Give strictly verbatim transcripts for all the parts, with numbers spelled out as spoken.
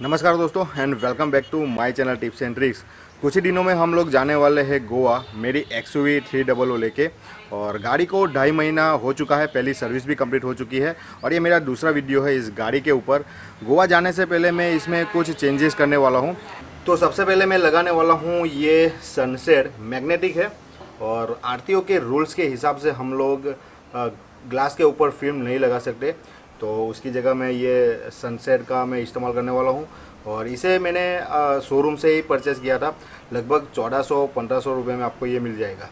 नमस्कार दोस्तों and welcome back to my channel tips and tricks. कुछ ही दिनों में हम लोग जाने वाले हैं गोवा, मेरी X U V three double O लेके। और गाड़ी को ढाई महीना हो चुका है, पहली सर्विस भी कंप्लीट हो चुकी है और ये मेरा दूसरा वीडियो है इस गाड़ी के ऊपर। गोवा जाने से पहले मैं इसमें कुछ चेंजेस करने वाला हूँ। तो सबसे पहले मैं लगाने वाला हूँ ये सनसेट, मैग्नेटिक है और आर टी ओ के रूल्स के हिसाब से हम लोग ग्लास के ऊपर फिल्म नहीं लगा सकते, तो उसकी जगह मैं ये सनसेट का मैं इस्तेमाल करने वाला हूँ। और इसे मैंने शोरूम से ही परचेज़ किया था, लगभग चौदह सौ पंद्रह सौ रुपये में आपको ये मिल जाएगा।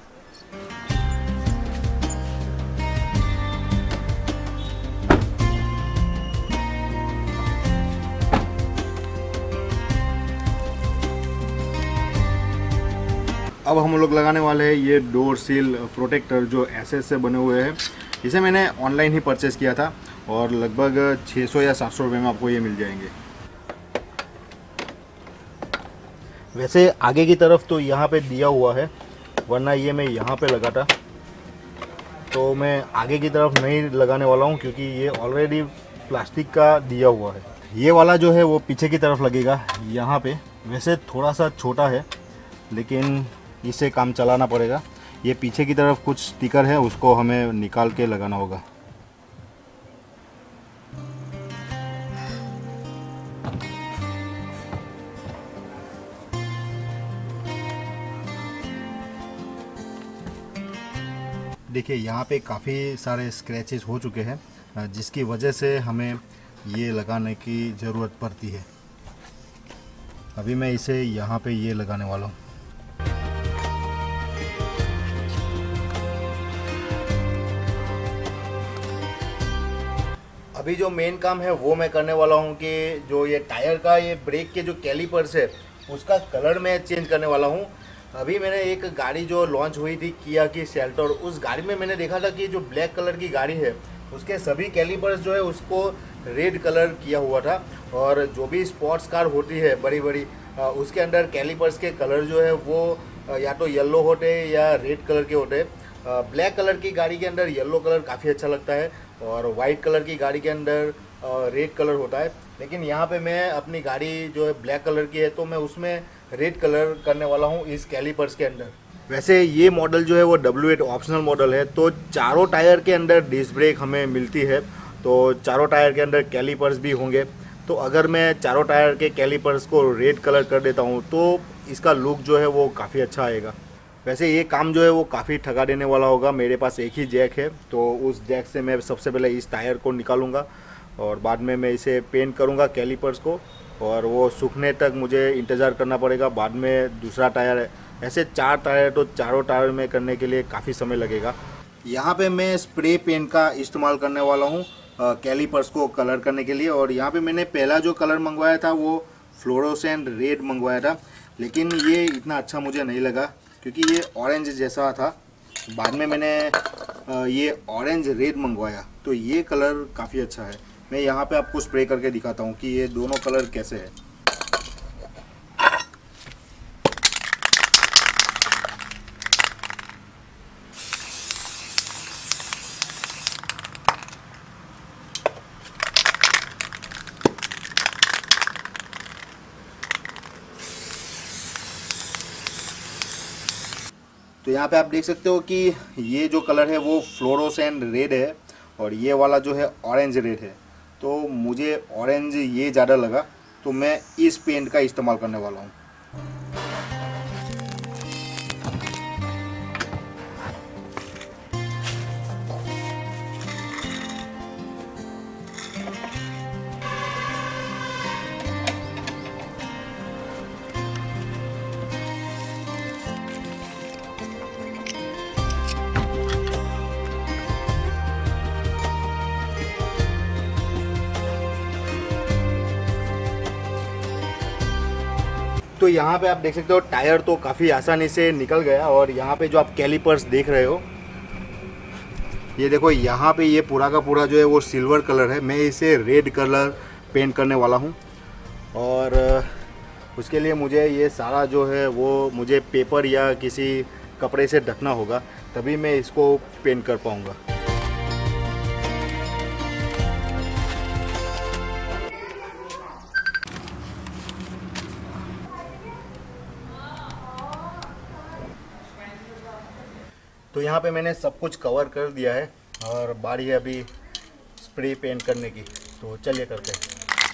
अब हम लोग लगाने वाले हैं ये डोर सील प्रोटेक्टर जो एसएस से बने हुए हैं। इसे मैंने ऑनलाइन ही परचेज़ किया था और लगभग छः सौ या सात सौ रुपये में आपको ये मिल जाएंगे। वैसे आगे की तरफ तो यहाँ पे दिया हुआ है, वरना ये मैं यहाँ पे लगा था, तो मैं आगे की तरफ नहीं लगाने वाला हूँ क्योंकि ये ऑलरेडी प्लास्टिक का दिया हुआ है। ये वाला जो है वो पीछे की तरफ लगेगा यहाँ पे। वैसे थोड़ा सा छोटा है लेकिन इसे काम चलाना पड़ेगा। ये पीछे की तरफ कुछ स्टिकर है, उसको हमें निकाल के लगाना होगा। देखिए यहाँ पे काफ़ी सारे स्क्रैचेस हो चुके हैं, जिसकी वजह से हमें ये लगाने की ज़रूरत पड़ती है। अभी मैं इसे यहाँ पे ये लगाने वाला हूँ। अभी जो मेन काम है वो मैं करने वाला हूँ कि जो ये टायर का ये ब्रेक के जो कैलिपर्स है उसका कलर मैं चेंज करने वाला हूँ। अभी मैंने एक गाड़ी जो लॉन्च हुई थी किया की सेल्टोर, उस गाड़ी में मैंने देखा था कि जो ब्लैक कलर की गाड़ी है उसके सभी कैलिपर्स जो है उसको रेड कलर किया हुआ था। और जो भी स्पोर्ट्स कार होती है बड़ी बड़ी, उसके अंदर कैलिपर्स के कलर जो है वो या तो येलो होते हैं या रेड कलर के होते हैं। ब्लैक कलर की गाड़ी के अंदर येलो कलर काफ़ी अच्छा लगता है और वाइट कलर की गाड़ी के अंदर रेड कलर होता है। लेकिन यहाँ पे मैं अपनी गाड़ी जो है ब्लैक कलर की है तो मैं उसमें रेड कलर करने वाला हूँ इस कैलिपर्स के अंदर। वैसे ये मॉडल जो है वो डब्ल्यू एट ऑप्शनल मॉडल है, तो चारों टायर के अंदर डिस्क ब्रेक हमें मिलती है, तो चारों टायर के अंदर कैलिपर्स भी होंगे। तो अगर मैं चारों टायर के कैलिपर्स को रेड कलर कर देता हूँ तो इसका लुक जो है वो काफ़ी अच्छा आएगा। वैसे ये काम जो है वो काफ़ी ठगा देने वाला होगा। मेरे पास एक ही जैक है, तो उस जैक से मैं सबसे पहले इस टायर को निकालूंगा और बाद में मैं इसे पेंट करूंगा कैलिपर्स को, और वो सूखने तक मुझे इंतज़ार करना पड़ेगा। बाद में दूसरा टायर है, ऐसे चार टायर, तो चारों टायर में करने के लिए काफ़ी समय लगेगा। यहाँ पे मैं स्प्रे पेंट का इस्तेमाल करने वाला हूँ कैलिपर्स को कलर करने के लिए। और यहाँ पे मैंने पहला जो कलर मंगवाया था वो फ्लोरोसेंट रेड मंगवाया था, लेकिन ये इतना अच्छा मुझे नहीं लगा क्योंकि ये ऑरेंज जैसा था। बाद में मैंने ये ऑरेंज रेड मंगवाया तो ये कलर काफ़ी अच्छा है। मैं यहाँ पे आपको स्प्रे करके दिखाता हूँ कि ये दोनों कलर कैसे है। तो यहाँ पे आप देख सकते हो कि ये जो कलर है वो फ्लोरोसेंट रेड है और ये वाला जो है ऑरेंज रेड है। तो मुझे ऑरेंज ये ज़्यादा लगा, तो मैं इस पेंट का इस्तेमाल करने वाला हूँ। तो यहाँ पे आप देख सकते हो टायर तो काफ़ी आसानी से निकल गया। और यहाँ पे जो आप कैलिपर्स देख रहे हो, ये देखो यहाँ पे ये पूरा का पूरा जो है वो सिल्वर कलर है। मैं इसे रेड कलर पेंट करने वाला हूँ और उसके लिए मुझे ये सारा जो है वो मुझे पेपर या किसी कपड़े से ढकना होगा, तभी मैं इसको पेंट कर पाऊँगा। तो यहाँ पे मैंने सब कुछ कवर कर दिया है और बारी है अभी स्प्रे पेंट करने की, तो चलिए करते हैं।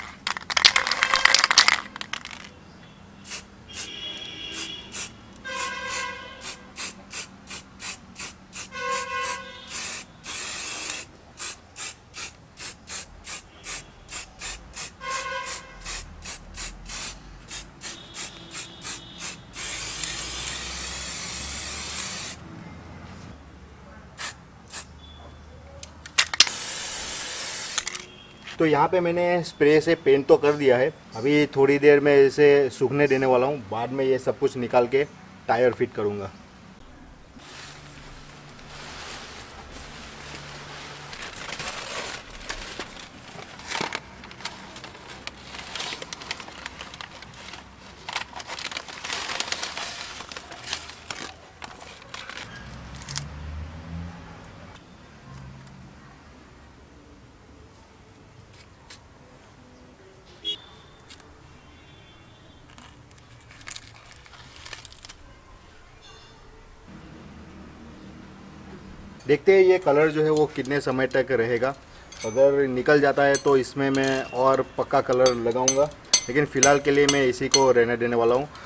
तो यहाँ पे मैंने स्प्रे से पेंट तो कर दिया है, अभी थोड़ी देर में इसे सूखने देने वाला हूँ। बाद में ये सब कुछ निकाल के टायर फिट करूँगा। देखते हैं ये कलर जो है वो कितने समय तक रहेगा। अगर निकल जाता है तो इसमें मैं और पक्का कलर लगाऊंगा, लेकिन फ़िलहाल के लिए मैं इसी को रहने देने वाला हूँ।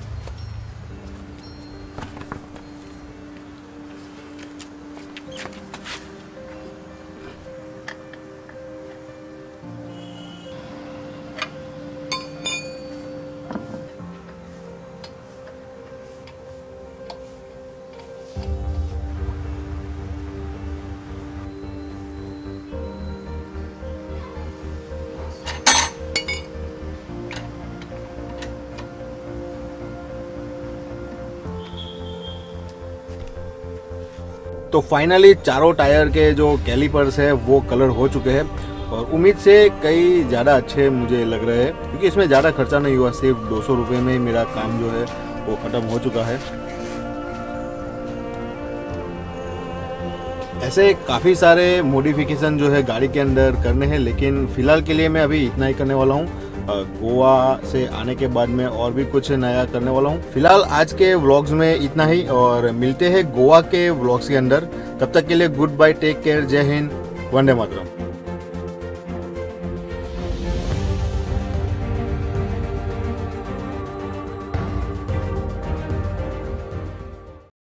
तो फाइनली चारों टायर के जो कैलिपर्स है वो कलर हो चुके हैं और उम्मीद से कई ज़्यादा अच्छे मुझे लग रहे हैं, क्योंकि इसमें ज़्यादा खर्चा नहीं हुआ। सिर्फ दो सौ रुपये में मेरा काम जो है वो ख़त्म हो चुका है। ऐसे काफ़ी सारे मॉडिफिकेशन जो है गाड़ी के अंदर करने हैं, लेकिन फ़िलहाल के लिए मैं अभी इतना ही करने वाला हूँ। गोवा से आने के बाद में और भी कुछ नया करने वाला हूँ। फिलहाल आज के व्लॉग्स में इतना ही और मिलते हैं गोवा के व्लॉग्स के अंदर। तब तक के लिए गुड बाय, टेक केयर, जय हिंद, वंदे मातरम।